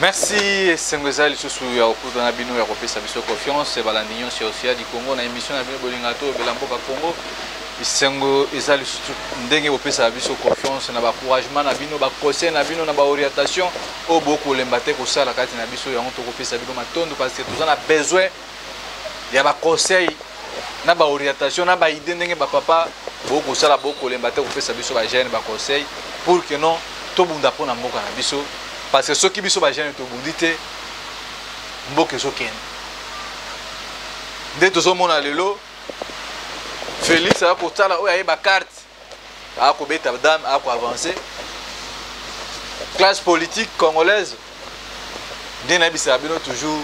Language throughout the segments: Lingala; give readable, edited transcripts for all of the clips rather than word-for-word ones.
Merci Sengwezali Susu ya okuza na bino ya kopesa biso confiance balandinyo c'est aussi du Congo na émission na bino bolingato belamboka Congo isengo ezali susu ndenge kopesa biso confiance na ba encouragement na bino ba conseil na bino na ba orientation o boko lembate ko sala kati na biso yango to kopesa bino matondo parce que tous on a besoin ya ba conseil na ba orientation na ba idée ndenge ba papa boko sala boko lembate kopesa biso ba jeune ba conseil pour que non to bunda pona mboka na biso. Parce que ceux qui sont les gens qui sont mboke soken. Dès que tout le monde Félix a porté la carte, a avancer. Classe politique congolaise, bien toujours,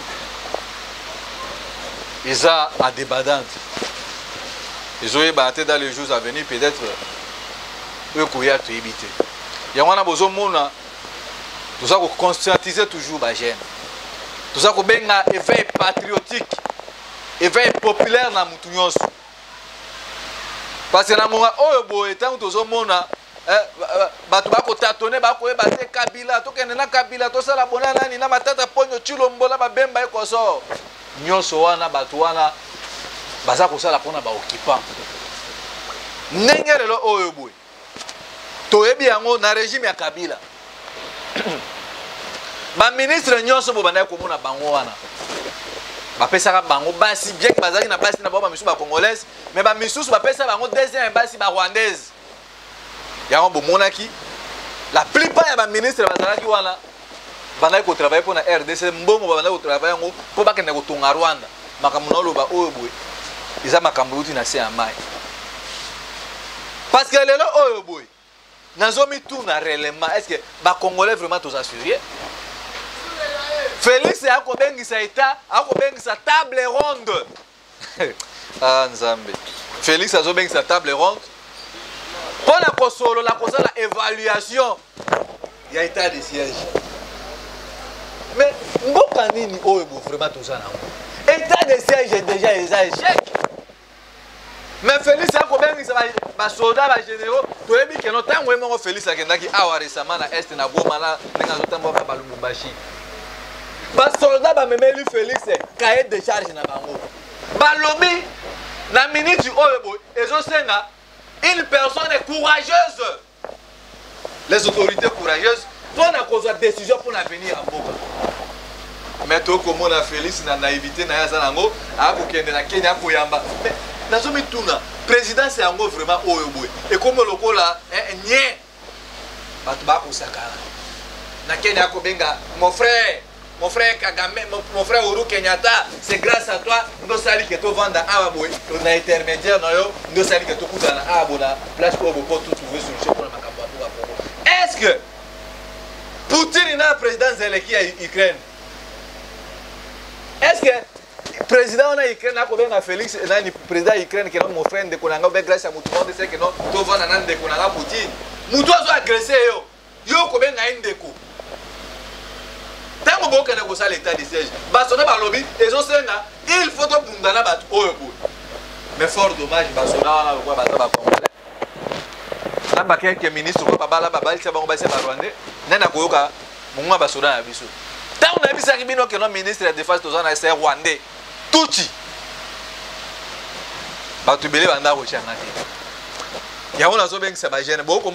ils ont à débattre. Ils ont débattu dans les jours à venir, peut-être, eux qui ont évité. Il y a un besoin. Tout ça qu'on conscientiser toujours les jeunes. Tout ça qu'on a un éveil patriotique, éveil populaire dans le monde. Parce que dans le moment où il y a tout le monde, il tâtonner, il Kabila, tout le Kabila, tout ça, la bonne année, il y a matata ponyo chulombola, bemba et koso. Nyonso wana, batuana, baza ko sala pona ba occupant. Nengere lo oyo boy. Toyebi yango na régime ya Kabila. Ma ministre nyonso bo bana ko mona bango wana ba pesa bango basi bien que bazaki na basi na ba misu ba congolaise mais ba misusu ba pesa bango deuxième basi ba rwandaise yango bo monaki la plupart ya ba ministre bazalaki wana bana ko travailler pour na RDC mbongo bana ko travailler ngo po ba kende ko tunga Rwanda makambo na loba oyo boy iza makambo uti na se ya mai parce que lelo oyo boy nazomi tout na réellement est-ce que ba congolais vraiment tous assurés. Félix a kobengisa état a kobengisa table ronde. Ah nzambe. Félix a kobengisa table ronde. Pour la kosolo la kosa la évaluation il y a état de siège. Mais mboka nini oyo vraiment tout ça na. État de siège est déjà un échec. Mais Félix a kobengisa ba soldats ba généraux to yebi que no tango mo Félix a kendaki awa récemment na est na Goma na nga zotambo ba Lubumbashi. Bas soldat ba memeli Félix cahier de charge na bango. Ba lobi na minute oyo ezo senga une personne courageuse. Les autorités courageuses prennent la décision pour l'avenir à Mboka. Mais to comme on a Félix na naïveté na yaza nango a ko kende na Kenya ko yamba. Mais nazomi tuna président c'est yango vraiment oyo boy. Et comme lokola nye batu ba ko sakala. Na Kenya ko benga mon frère Kagame, mon frère Uhuru Kenyatta, c'est grâce à toi, nous saluons que tu vends à Ababoy, on a intermédiaire, nous saluons que tu coûtes à Abona, place pour tout trouver solution pour la Macabou. Est-ce que Poutine est le président Zelensky à Ukraine? Est-ce que le président de l'Ukraine a combien à Félix, le président de l'Ukraine qui est mon frère de Konanga, grâce à Moutou, c'est que non, tu vends à de Konanga Poutine. Moutou a agressé, yo combien à Indeko. Tant que vous avez l'état de siège, il faut que vous ayez un mais fort dommage, vous avez quelques ministres qui ont un ministre de défense c'est rwandais. Touchi. Il y a un autre qui s'est gêné. Beaucoup de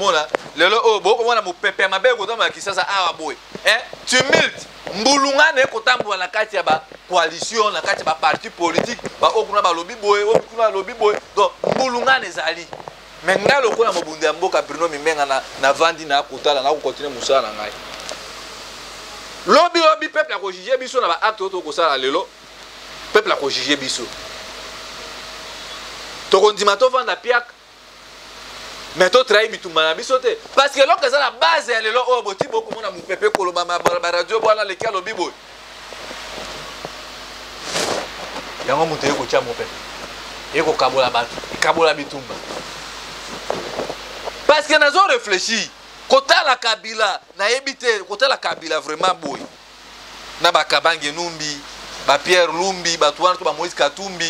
tumulte. Mbulunga ne kotambu na kati ya ba coalition na kati ba parti politique ba okuna ba lobby boy okuna lobby boy donc mbulunga ne zali mais ngalo ko na mobunda mboka Bruno Mimenga na vandi na kotala na ko continuer musala ngai lobby peuple a ko juger biso na ba acte to ko sala lelo peuple a ko juger biso to kondima to vanda piak mais to trahi bitumba na biso te parce que lorsque ça la base ya lelo o boti beaucoup mona mupepe koloba ma radio bwana leki alobi boy yango mutu yeko tia mopepe yeko kabola batu kabola bitumba parce que nazo réfléchir kota la Kabila na yebite kota la Kabila vraiment boy na ba Kabange Numbi ba Pierre Lumbi ba Tuana to ba Moïse Katumbi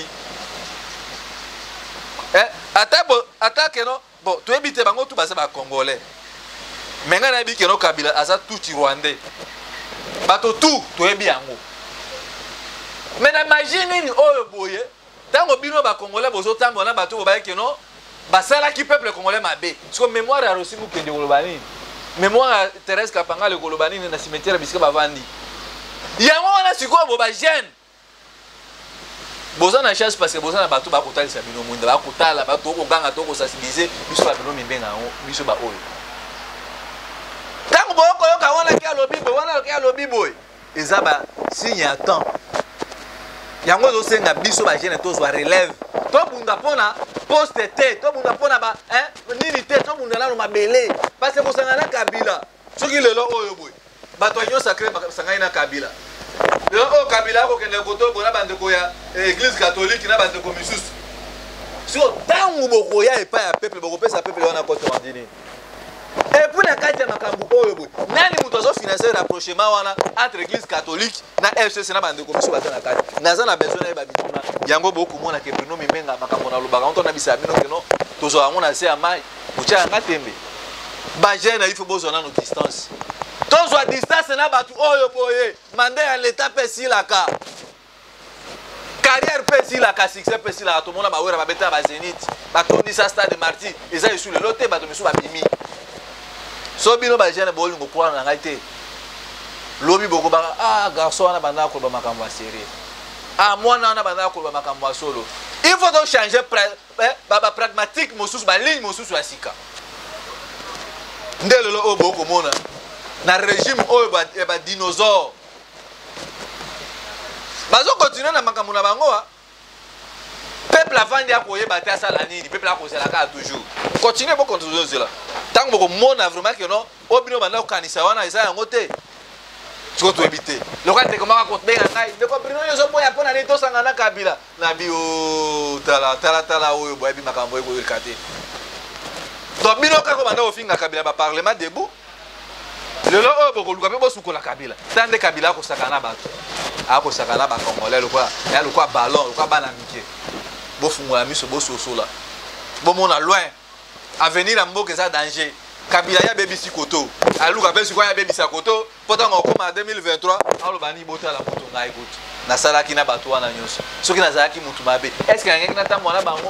attaque non. Bon, tu habites bango tout basé ba congolais. Maintenant na bi que no Kabila asa tout rwandais. bato tout toyebi yango. Mais imagine oyo boye tango bino ba congolais bozo tambo na bato bobaye ke non basala ki peuple congolais mabe. Parce que mémoire ya Rossi Mukende kolobani. Mémoire Thérèse Kapanga le kolobani na cimetière bisika bavandi. Yango wana sikoyo bo ba jeune. Boza na chance parce que boza na bato ba kotalisa bino mwinda ba kotala bato ko ganga to ko sensibiliser biso ba bino mimbenga ngo biso ba oyo. Tango boko yoka wana ki alobi bo wana ki alobi boy. Eza ba signe ya temps. Yango zo senga biso ba jeune to zo relève. To bunda pona poste te to bunda pona ba nini te to bunda na mabele parce que bosanga na Kabila. Soki lelo oyo boy. Bato nyo sacré sanga na Kabila. Le Kabila ko kende koto bona bande ko ya église catholique na bande ko misusu. Sio tangu boko ya epa ya peuple boko pesa peuple wana koto mandini. Et pour la carte makambu oyo boy. Nani muto zo financer rapprochement wana entre église catholique na FCC na bande ko misusu batana kati. Naza na besoin na babituna. Yango boko mona ke Bruno Mimenga makambo na lobaka on na bisa bino ke no tozo amona se amai. Mucha ngatembe. Ba jeune il faut bozona no distance. Tous à distance na batu oyo boye mandé à l'état pesi la ka carrière pesi la ka succès pesi la to mona ba wera ba beta ba Zénith ba Tony sa stade Marty eza isu le loté ba to misu ba bimi so bino ba jeune boli ngo kwa na ngaite lobi boko ba garçon na banda ko ba makambo sérieux mwana na banda ko ba makambo solo il faut donc changer ba pragmatique mosusu ba ligne mosusu asika ndelo lo oboko mona na régime oyo ba dinosaure bazo continuer na makambo na bango peuple avandi akoyeba te asala nini peuple akozela ka toujours continuer bo continuer zela tango boko mona vraiment que non obino banda kokanisa wana eza yango te tiko to ebite loka te komaka ko benga ngai ndeko Bruno yozo boya pona ni to sanga na Kabila na bio tala oyo boya bi makambo eko irkate to bino ka ko banda ofinga Kabila ba parlement debout lelo oyo bokoluka mpe bosukola Kabila tande Kabila akosakana bato akosakana bakongolais lokwa ballon lokwa bana mike bofungola miso bososola bomona loin avenir ya mboka eza danger Kabila ya bebisi koto aluka mpe sikoyo ya bebisa koto mpo ntango okoma 2023 aloba ni botala moto ngai kutu nasalaki na bato wana nyonso soki nazalaki mutu mabe estce nangeki natambola na bango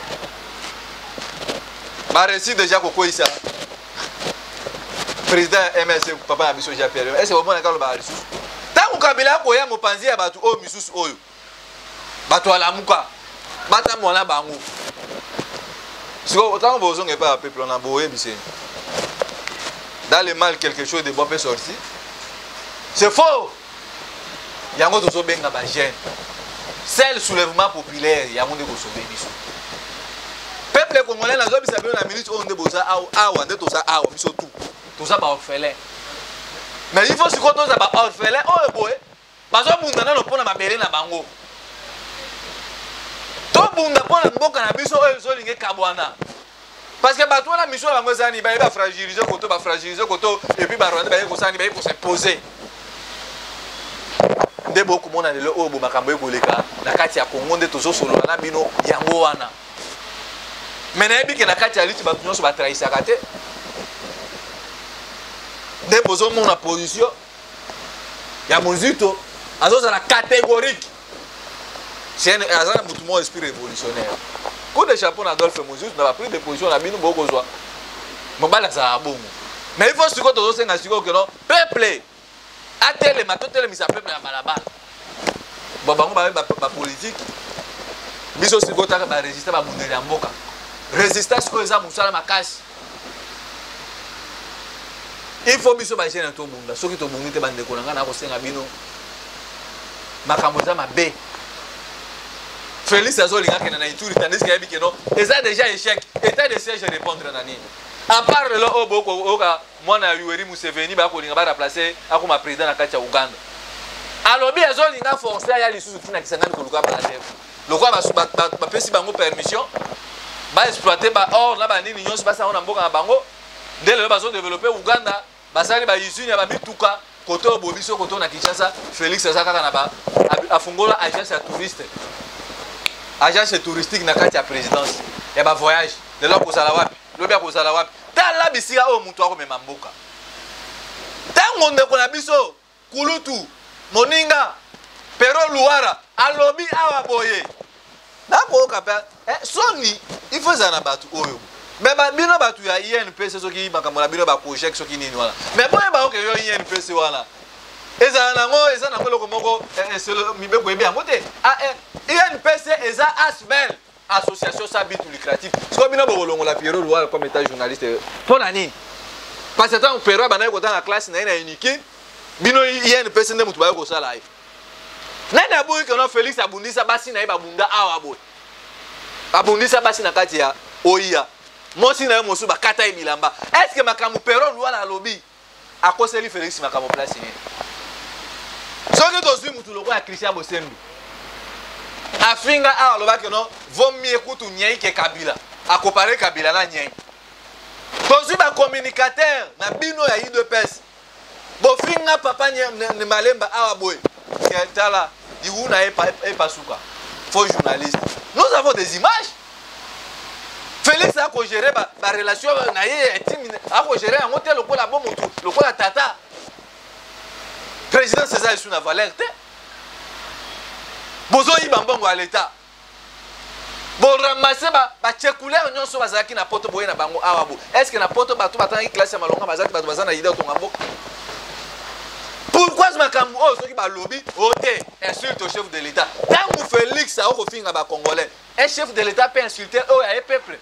baresi deja kokoyisa président MSC papa na biso Jean-Pierre est-ce que vous monaka lo ba lisusu tangu Kabila ko ya mopanzi ya batu o misusu oyo batu alamuka bata mona bango siko tangu bozonge pa peuple na boye bise dans le mal quelque chose de bon peut sortir c'est faux yango tozo benga ba jeune seul soulèvement populaire yango ndeko sauver biso peuple congolais na zo bisa bino na minute on de boza awa nde toza awa biso tout toza ba orphelin mais il faut se qu'on toza ba orphelin oh boy bazo bunda na lopona mabele na bango to bunda pona mboka na biso oyo zo linge kabwana parce que bato na mission bango zani ba fragiliser koto et puis ba rwanda ba ko sani ba ko s'imposer nde boko mona lelo oyo bo makambo ekoleka na kati ya Kongo nde tozo solo na bino yango wana mais na yebi ke na kati ya liti bato nyonso ba trahisaka te nde bozo mona position ya Monzito azozala catégorique c'est un azana mutu mo esprit révolutionnaire coup de chapeau na Adolphe Monzito na ba pris de position na bino boko zwa mobala za bongo mais il faut se ko tozo senga siko que non peuple atele matotele misa peuple na balabala bango ba politique biso siko taka ba résister ba mundeli ya mboka résistance ko eza musala makasi il faut biso ba jeune to bunda soki to bungite bande ko ngana ko senga bino makambo za mabe Félix azolinga kena na Ituri tandis que yabike no eza déjà échec état de siège répondre na nini à part le oboko oka mwana Yoweri Museveni ba ko linga ba remplacer akoma président na kati ya Uganda alobi azolinga forcer ya lisusu tina kisangani ko luka ba chef lokwa ba pesi bango permission ba exploiter ba or na ba nini nyonso ba sa ona mboka na bango ndele bazo développer Uganda basali ba usine ba mituka koto bobiso koto na Kinshasa Félix azaka na ba afungola agence ya touriste agence touristique na kati ya présidence ya ba voyage de là ko sala wapi lobi ko sala wapi tala bisika o mutu ako mema mboka tango ndeko na biso kulutu moninga pero luara alobi awa boye nakoyoka mpe soni il faut ezala na bato oyo me bino bato ya INPC soki makambo na bino baproject soki nini wana me boyeba oke yo INPC wana eza nango eloko moko mibeko ebe yango te INPC eza ASBEL association sans but lucratif siko bino bokolongola Pierrot Luara comme état journaliste mpo na nini parce que ntango Pierrot abandaki kotanga na classe na ye na uniki bino INPC nde motu baye kosala ye nani aboyi keno Félix abundisa basi na ye babunda awa boye abundisa basi na kati ya oia mosi na ye mosusu bakata ye bilamba est ce que makambo Pierrot Luara alobi akoseli Félix makambo place nini soki tozwi mutu lokola ya Christian Bosembi afinga awa alobaki no vomi ekutu nyei ke Kabila akopare Kabila na nyei tozwi bacommunicateur na bino ya UDPS bofinga papa ne malemba awa boye tala diuna epasuka faux journaliste nous avons des images Félix a géré ba relation na ye intime a géré yango te lokola bo mutu lokola tata président César Issouna Valère te bozo yiba mbongo à l'état bon ramasser ba tchekouleur nyonso bazaki na poto boye na bango awa bo est-ce que na poto bato batanga classe ya malonga bazaki bato bazana idée to ngambo pourquoi ce makambo oh soki ba lobby ote insulte au chef de l'état tangu Félix a okofinga ba congolais un chef de l'état peut insulter oh ya peuple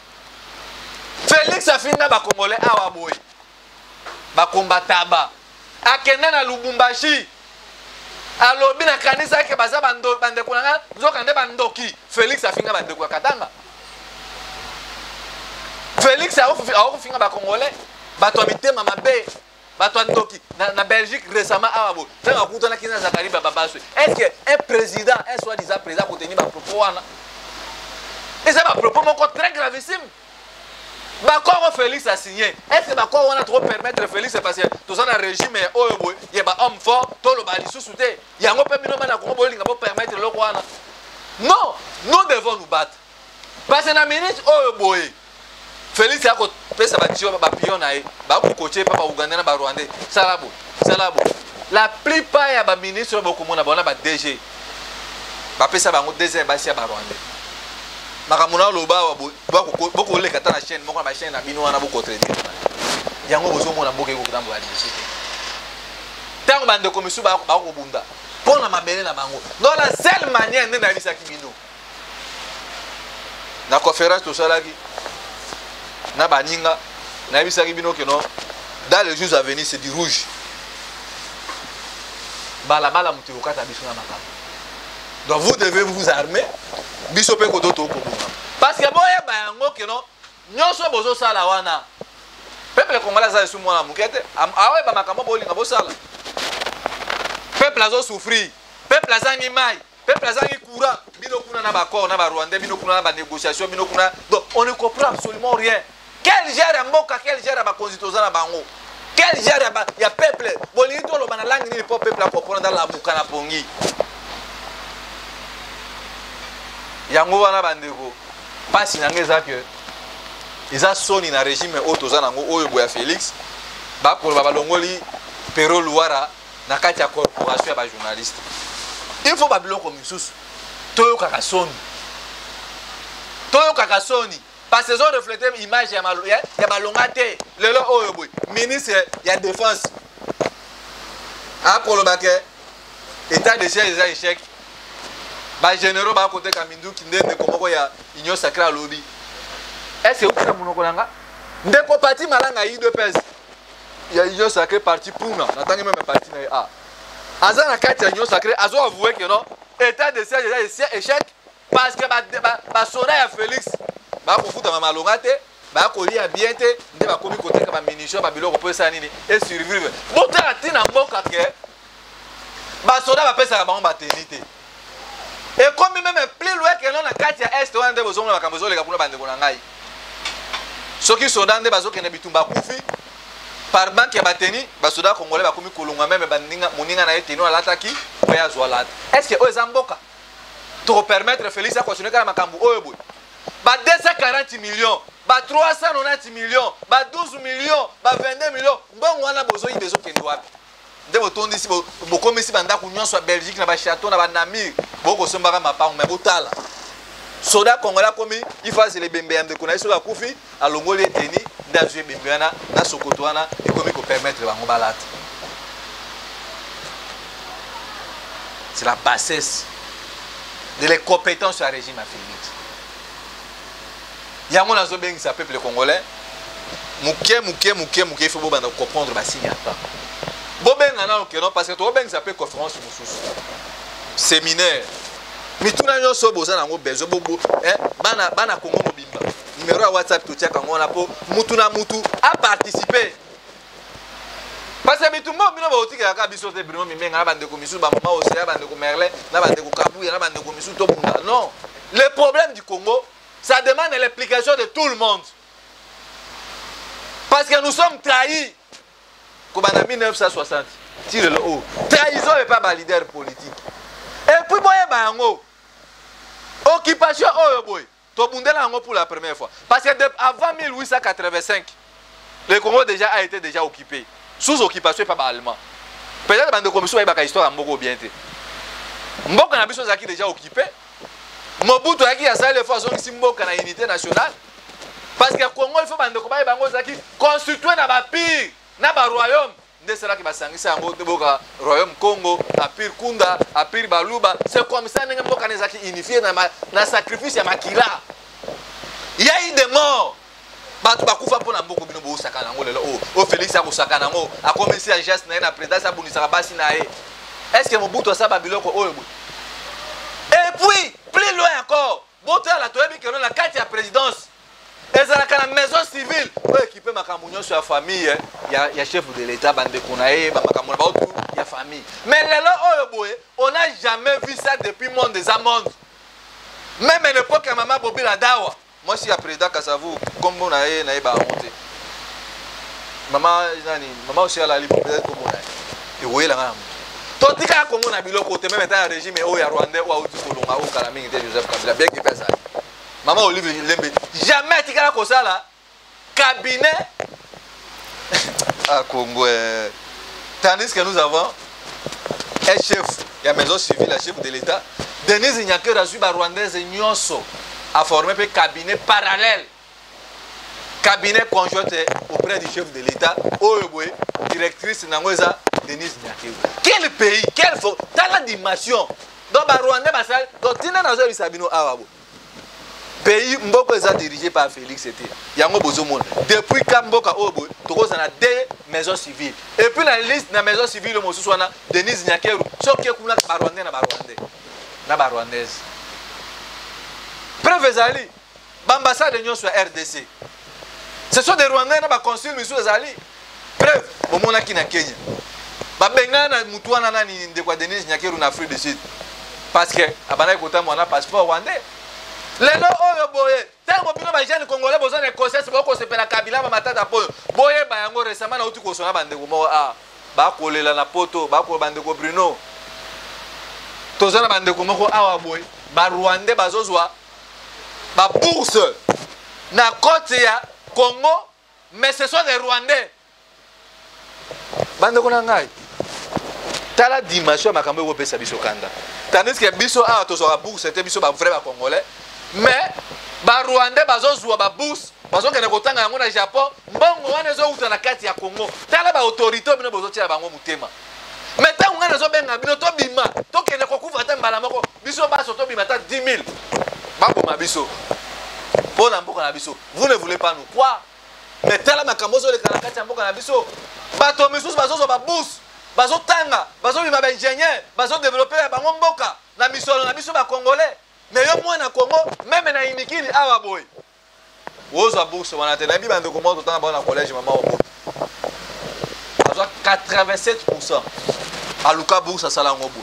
Félix a finga ba congolais awa boye ba combataba akende na Lubumbashi alobi na kanisa ke baza bandeko nanga nzoka nde bandoki Félix afinga bandeko ya Katanga Félix aofinga ba congolais bato mitema mabe bato ndoki na Belgique récemment awabo tanga kutana kina Zakari Babaswe est-ce que un président un soi-disant président ko tenir ba propos wana et ça ba propos moko très gravissime Bakoro Félix a signé. Est-ce que Bakoro on a trop permettre Félix parce que tout ça dans le régime oyo il y a homme fort, tout le bali sous-souté. Il y a un peu minimum na Congo bolinga pour permettre le roi. Non, nous devons nous battre. Parce que na ministre oyo boy. Félix a ko pesa ba tio ba pion na e. Ba ko coacher papa Ougandais na ba Rwandais. Salabo. La plupart ya ba ministre boko mona bona ba DG. Ba pesa ba ngo DG ba sia ba Rwandais. Makamuna loba boko le kata na chaîne moko na chaîne na bino wana boko traiter yango bozo mona boke ko kutambo ya disi tango bande komisu ba ko bunda pona mabele na bango dans la seule manière nde na bisaki bino na conférence to salaki na baninga na bisaki bino que non dans les jours à venir c'est du rouge bala mutu okata biso na makambo donc vous devez vous armer biso pe ko to ko parce que boye ba yango que non nyonso bozo sala wana peuple congolais za su mwana mukete awe ba makambo bolinga bo sala peuple azo souffrir peuple azangi mai peuple azangi courant bino kuna na ba corps na ba Rwandais bino kuna na ba négociation bino kuna donc on ne comprend absolument rien quel gère mboka quel gère ba constitution na bango quel gère ya peuple bolingi to lo bana langue ni peuple a comprendre dans la bukana pongi yango wana bandeko pasi nange eza que eza soni na régime oyo toza nango oyo boya Félix bakoloba balongoli Pierrot Luara na kati ya corporation ya bajournaliste il faut babiloko misusu toyokaka soni parce que ezo reflete image ya balonga te lelo oyo boye ministre ya défense akoloba ke état de siège eza échec ba généraux ba côté Kaminduki ndende komoko ya union sacrée à lobby est-ce que ukita munoko nanga ndeko parti malanga UDPS ya union sacrée parti puna natangi même parti na a azana kati ya union sacrée azo avouer que non état de siège est échec parce que ba soda ya Félix ba ko futa mama longate ba ko lia bien te nde ba komi côté ka ba munition ba biloko po ça nini et survivre bota tina mboka ke ba soda ba pesa ba ngomba tenite. Et comme même plus loin que non na kati ya est wana nde bozomona makambo zoleka kuna bandeko na ngai soki soda nde bazokende bitumba kufi par banque ya bateni basoda congolais bakomi kolonga même bandinga moninga na eteno alataki ya zwalata est-ce que oza mboka to permettre Félix a continuer kala makambo oyo boy ba 240 millions ba 390 millions ba 12 millions ba 22 millions mbongo wana bozoyi bezokende wapi nde botondi ici bokomisi bandako nyonso ya Belgique na bachâteau na banamir bokosombaka mapango me botala soda congolais komi ifasi le bembe ya ndeko na iso akufi alongoli eteni nde azwi ebembe wana na sokoto wana ekomi kopermettre bango balata. C'est la bassesse de les compétences à régime à Félix. Yango nazobengisa peuple congolais muke il faut banda comprendre ba signe ata. Bobenga na okeno parce que to bengisa pe conférence mususu. Séminaire. Mituna nyonso boza nango bezo bobo bana Congo mobimba. Numéro ya WhatsApp to tia kango na po mutu na mutu a participer. Parce que tout le monde bino ba otika ka biso te bino mimenga na bande ko misu ba mama aussi na bande ko Merlin na bande ko Kabuya na bande ko misu to bunda. Non. Le problème du Congo, ça demande l'implication de tout le monde. Parce que nous sommes trahis. Comme en 1960, tire le haut. Trahison n'est pas ma leader politique. Et puis, occupation, pour la première fois. Parce que avant 1885, le Congo déjà a été déjà occupé. Sous occupation, pas allemand. Peut-être que la commission a une histoire à bien. Mboka na biso zaki déjà occupé. Mobutu a fait l'effort de Mboka na unité nationale. Parce que le Congo, il faut que constituer un pire, un royaume. C'est là que le royaume Congo, un pire Kunda, un pire Baluba. C'est comme ça que nous avons unifié dans le sacrifice de Makila. Il y a eu des morts. Félix a commencé à geste na président est-ce que Mobutu a ça babiloko et puis plus loin encore boto la toyebi que la carte de présidence ezalaka na maison civile équipé makambo sur la famille ya chef de l'état bande konae ba makambo ba auto ya famille mais lelo oyo boye on n'a jamais vu ça depuis le monde des amondes même à l'époque ya maman Bobila Dawa moi si ya président Kasavu comme on a na ba honte maman aussi à la libre peut-être comme on a et oui la ngam totika comme on a biloko te même état régime o ya Rwandais ou auti kolonga o kala mingi te Joseph Kabila bien qu'il fait ça maman Olivier Lembe jamais tikala ko ça là cabinet à Congo tandis que nous avons un chef ya maison civile un chef de l'état Denise Nyakera Zuba Rwandaise nyonso a formé un cabinet parallèle cabinet conjoint auprès du chef de l'état Oyeboé directrice Nangoza Denise Nyakera. Quel pays, quelle dans la dimension donc Rwanda basal donc tina nazo bisabino awabo pays mboko est dirigé par Félix c'était yango bozomona depuis Kamboka Oboy tokoza na deux maisons civiles et puis la liste na maison civile le mosusu wana Denise Nyakera soki kuna Rwanda na Rwandaise preuve ezali l'ambassade de sur RDC ce sont des Rwandais na ba consul monsieur ezali preuve bomona ki na Kenya babengana mutu wana nani ndekwa Denise Nyakera na Afrique du Sud parce que abana kota mwana passeport rwandais lelo oyo boye tango bino ba jeune congolais besoin de conseils boko sepela Kabila ba matata po boye ba yango récemment na uti ko sona bande ko mo ba kolela na poto ba ko bande ko Bruno tozana bande ko moko awa boye ba Rwandais bazozwa ba bourse na côte ya Congo mais ce sont des Rwandais bande ko na ngai tala dimension makambo ko pesa biso kanda tandis que biso awa tozwa bourse c'était biso ba vrai ba congolais mais ba Rwandais bazozwa ba bourse bazokende kotanga yango na Japon mbongo wana ezouta na kati ya Congo tala ba autorité bino bozotia bango mutema mais tango ngana zobenga bino to bima to kende kokufa ta mbala moko biso baso to bima ta 10 000 bakoma biso pona mboka na biso vous ne voulez pas nous croire mais tala makambo zo le kala kati ya mboka na biso bato misusu bazozwa ba bourse bazotanga bazobima ba ingénieur bazodévelopper bango mboka na misolo na biso ba congolais mais yo mwana Congo même na inikili awa boy wozo bourse wana te na bi bande ko moto tanga na collège maman obo azo 87% aluka bourse sala ngobo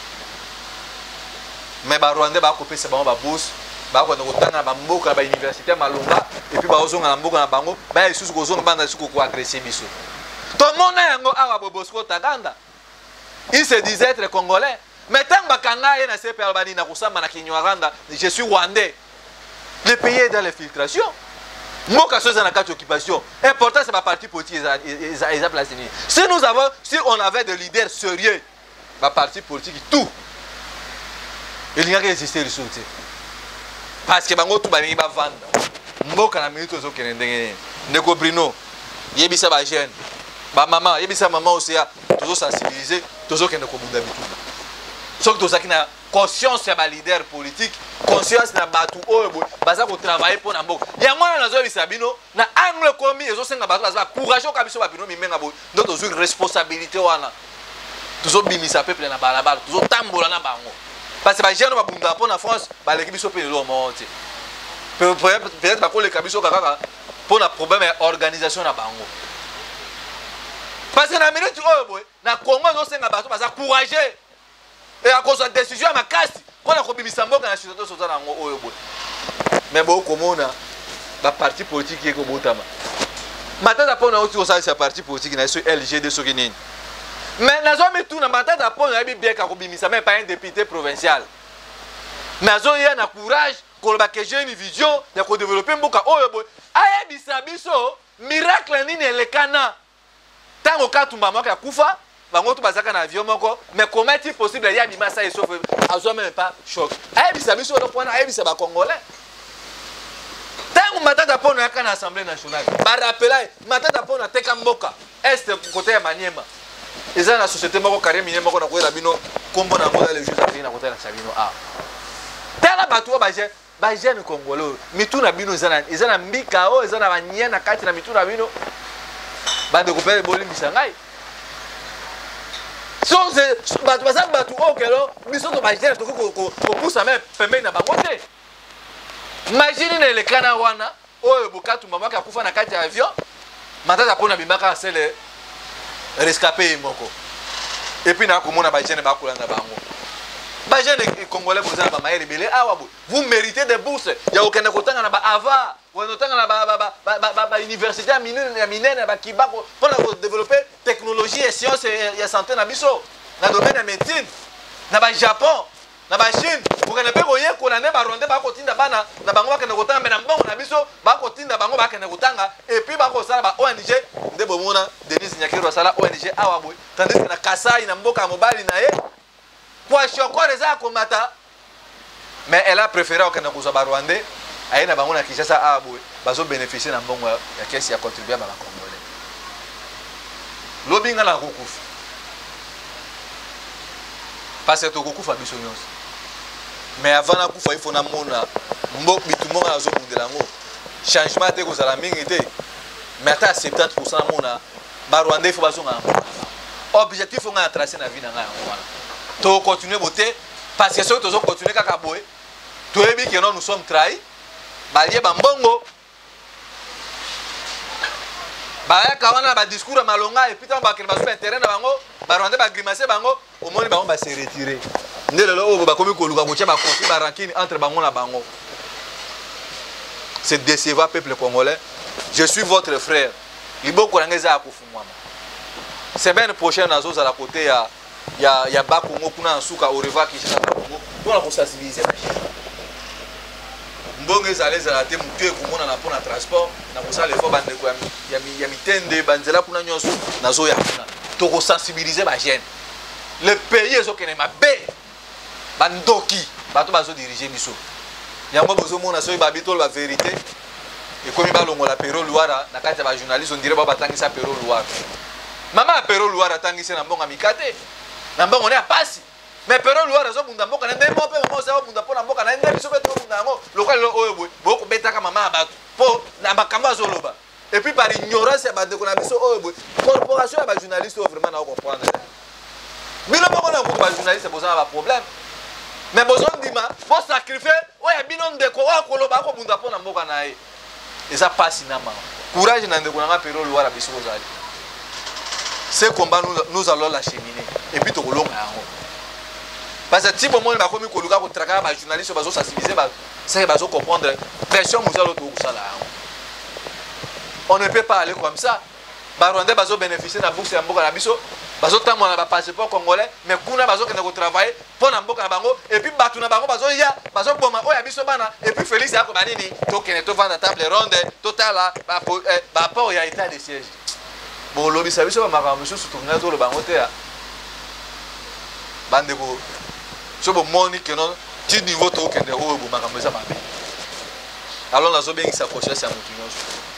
mais ba Rwandais ba ko pesa bango ba bourse ba ko na tanga ba mboka ba université malonga et puis ba ozonga na mboka na bango ba isusu ko zonga banda suku ko agresser biso to mona yango awa bobosko taganda il se disait être congolais mais tant bakanga ye na CP Albani na kusamba na Kinyarwanda je suis rwandais le pays est dans l'infiltration Mboka so za na kati occupation. Important c'est ma parti politique ils a placé. Si on avait des leaders sérieux, ma parti politique tout. Il n'y a que exister les soutiens. Parce que bango tout bangi ba vendre. Mboka na minute zo kene ndenge. Ndeko Bruno, yebisa ba jeune. Ba maman, yebisa maman aussi a toujours sensibiliser, toujours kene ko bunda bitu. Sauf que tozaki na conscience ya ba leader politique, conscience na batu oyo baza ko travailler pour na mboka. Ya mwana nazo bisa bino na angle komi ezo senga batu baza courage ka biso ba bino mimenga bo. Donc tozo responsabilité wana. Tozo bimisa peuple na balabala, tozo tambola na bango. Parce que les gens qui sont en France, l'équipe sont payés au monde. Peut-être que les cabines pour un problème d'organisation. Parce que dans la minute où le Congo est courageux et à cause de la décision à ma casse, on a coupé Missambo dans la situation de mais bon, comme on a la partie politique qui est comme ça. Maintenant, on a aussi un parti politique qui est LG de Sokinine. Mais nous avons tout dans la tête de bien qu'à même pas un député provincial. Mais nous avons un courage, que j'ai une vision, de développer un peu de bisabiso, miracle ni le cana. Tant au cas où maman a koufa, bango tout bazaka na avion moko, mais comment est-il possible il y a bimasa et sauf azo même pas choc. Bisabiso le point a bisa ba congolais. Tant au matin d'apport na kana assemblée nationale. Ba rappeler matin d'apport na teka mboka. Est côté Maniema. Et ça la société moko carré minier moko na ko la bino kombo na ngola les jeux africains na côté la sabino a. Tala batu ba jeune congolais. Mitu na bino ezana mbika o ezana banyia na kati na mitu na bino. Bande ko pele boli misangai. So batu o kelo biso to ba jeune to ko poussa même pembe na bangote. Imagine le kana wana o bukatu mama ka kufa na kati ya avion. Matata pona bimaka sele rescapé moko. Et puis na komona ba jeune ba kolanda bango. Ba jeune congolais bozana ba maire belé awa bo. Vous méritez des bourses. Ya okende kotanga na ba ava, ou notanga na ba université ya minene ba kibako pour développer technologie et sciences et santé na biso. Na domaine de médecine. Na ba Japon, na ba Chine, pour que ne pas koye ko na ne ba ronde ba kotinda bana na bango ba kende kotanga mais na mbongo na biso ba kotinda bango ba kende kotanga et puis ba ko sala ba ONG de bomona Denis Nyakiro sala ONG awa boy tandis que na Kasai na mboka mobali na ye kwa shoko reza komata mais elle a préféré au Kanakusa ba Rwandais aye na bango na Kinshasa awa boy bazo bénéficier na mbongo ya kesi ya contribuer ba congolais lobinga la kokufa parce que to kokufa biso nyonso mais avant na kufa il faut na mona mbok bitumo na zo bundela ngo changement te ko sala mingi te mais ata 70% na mona ba Rwanda il faut bazonga objectif on a tracé na vie na nga wana to continuer boté parce que soki to zo continuer kaka boy to ebi que nous sommes trahis ba lié ba mbongo ba ya kawana ba discours malonga et puis tant ba kelba sur intérêt na bango ba Rwanda ba grimacer bango au moins bango ba se retirer ndelo ba komi ko luka ko tia ba conflit ba rancune entre bango na bango. C'est décevant peuple congolais. Je suis votre frère. Liboko ngeza akufumwa. Semaine prochaine nazo za la côté ya ba Congo kuna nsuka au revoir Kinshasa Congo. Pour la sensibiliser. Mbonge za les ala te mutu e komona na pona transport na kosala le fo bande ko ya mitende banzela kuna nyonso nazo ya kuna. To ko sensibiliser ba jeune. Le pays est okene mabe. Bandoki bato bazo diriger biso. Yango bozo mona so babito la vérité. Et comme ba longo la Pero Luara na kati ba journaliste on dirait ba batangisa Pero Luara. Mama Pero Luara tangisa na mbonga mikate. Na mbongo ne apasi. Mais Pero Luara zo bunda mboka na ndemo pe mama so bunda pona mboka na ndemo so beto bunda ngo. Lokalo oyo boy. Boko betaka mama bato. Po na bakamba zo loba. Et puis par ignorance ya bande ko na biso oyo boy. Corporation ya ba journaliste vraiment na comprendre. Bino moko na ko ba journaliste boza ba problème. Mais besoin d'ima pour sacrifier oya bino ndeko wa koloba ko bunda pona mboka na ye. Et ça passe inama. Courage na ndeko na Pero Luara biso ozali. Ce combat nous allons l'acheminer et puis to kolonga yango. Parce que si bon monde ba komi ko luka ko traka ba journaliste bazo sensibiliser ba ça bazo comprendre pression nous allons tout ça là. On ne peut pas aller comme ça. Ba Rwanda bazo bénéficier na bourse ya mboka na biso bazotambola na bapasseport congolais mais kuna bazokende kotravaille mpo na mboka na bango et puis bato na bango bazoya bazoboma oyo ya biso bana et puis Félix akoba nini tokende tovanda table ronde totala baport ya état de siège bolobisa biso bamakambo mosusu tolinga toloba yango te ya bandeko so bomoni keno ti niveau tokende oyo bomakambo eza mabe alors nazobengisa conscience ya motu nyonso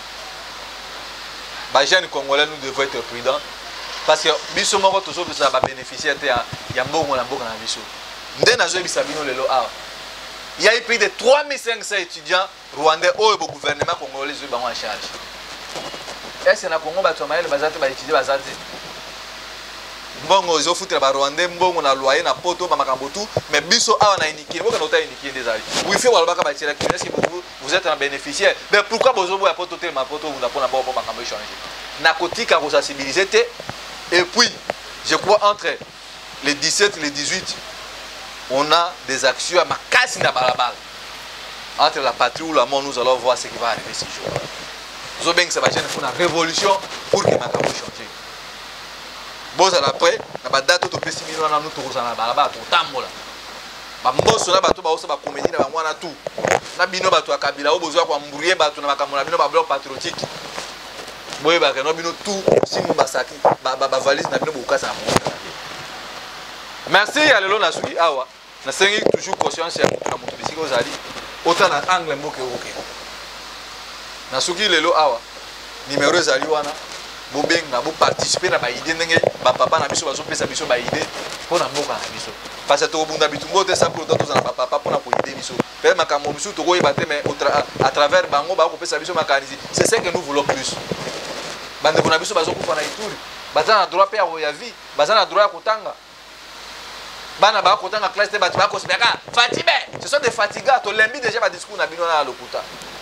bajeune congolais nous devons être prudents parce que biso moko tozopesa babénéficiaire te ya mbongo na mboka na biso nde nazoyebisa bino lelo awa il y a eu plus de 3500 étudiants rwandais oyo bo gouvernement congolais ezwi bango en charge est-ce na Congo bato ya mayele baza te baétudie baza te mbongo ezofutela barwandais mbongo na loyer na poto bamakambo tu mais biso awa na iniki mboka na ota iniki nde ezali wifi walobaka batira kini est-ce que vous êtes un bénéficiaire mais pourquoi bozoboya poto telema poto unda mpona bao makambo échanger na kotika kosensibiliser te. Et puis, je crois entre les 17 et les 18, on a des actions à Makasi na balabala. Entre la patrie ou la mort, nous allons voir ce qui va arriver ce jour. Nous avons besoin de faire une révolution pour que Makambo change. Bon, après, na date to pesi mino na nous tous na balabala to tambola. Ba mboso na bato ba osa ba comédie na bango na tout. Na bino bato ya kabila o bozwa kwa mburier bato na makambo na bino ba bloc patriotique. Boye ba keno bino tout simu basaki ba valise na bino bokasa na monta. Merci ya lelo na suki awa na sengi toujours conscience ya moto bisika ozali autant na angle mboke oke na suki lelo awa numéro ezali wana bobenga bo participer na ba idée ndenge ba papa na biso bazopesa biso ba idée pona mboka na biso parce que to bunda bitumbo te simple autant tozana ba papa pona ko idée biso pe makambo biso to koyeba te mais à travers bango ba ko pesa biso makanisi c'est ce que nous voulons plus. Bande kuna biso bazokufa na Ituri baza na droit pe ya vie baza na droit ya kotanga bana ba kotanga classe te bati ba ko sebeka fatibé ce sont des fatigats to lembi déjà ba discours na bino na lokuta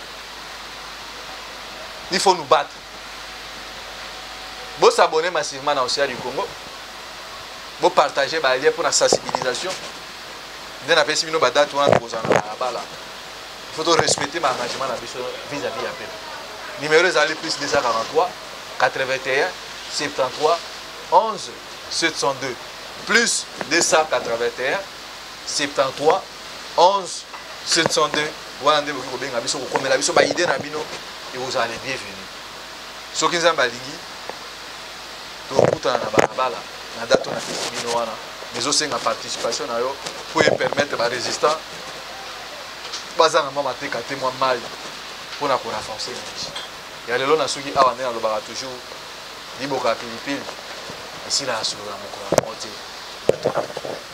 il faut nous battre bo s'abonner massivement na Océan du Congo bo partager ba lien pour la sensibilisation de na pesi bino ba date wana kozana na bala il faut respecter ma engagement na biso vis-à-vis ya pepe numéro ezali plus 243 81 73 11 702 plus 281 73 11 702 wana nde boki kobenga biso kokomela biso ba idée na bino et vous allez bienvenue soki nzambe alingi tokutana na balabala na date na pesi bino wana mezosenga participation na yo pour permettre ba résistant bazanga mwa mateka te mwa mai mpona korenforcer nchi ya lelo na soki awa nde nalobaka toujours liboka pilipili esila ya solola mokolo na yango te